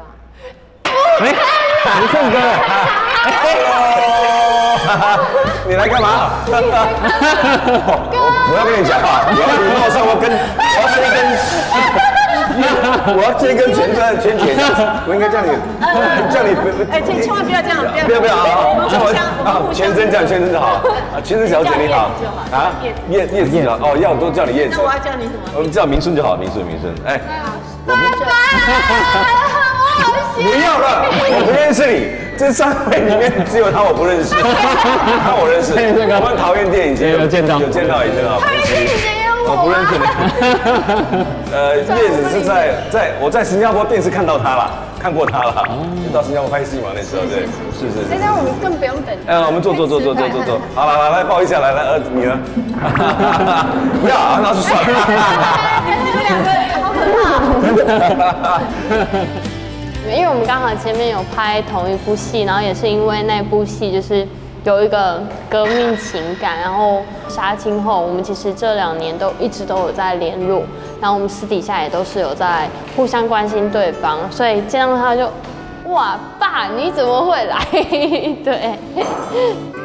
哎，韩胜哥， 你来干嘛？我要跟你讲话，我要礼貌上，我要这一根前铁，我应该叫你， 哎，千万不要这样， 不要啊！全身这样，全身就好啊，全身小姐你好啊，叶子就好哦，要都叫你叶子。 那我要叫你什么？ 我们叫明顺就好，明顺。哎，不要了，我不认识你。这3位里面只有他我不认识，他我认识。我们桃园店以前有见到，以前啊，我不认识你。叶子是我在新加坡电视看过他了，就到新加坡拍戏嘛，那时候对，是。 现在我们更不用等。 我们坐。好了，来抱一下，来，你呢？不要啊，那就算了。 你们两个好可怕。 因为我们刚好前面有拍同一部戏，然后也是因为那部戏就是有一个革命情感，然后杀青后，我们其实这2年一直都有在联络，然后我们私底下也都是有在互相关心对方，所以见到他就，哇，爸你怎么会来？对。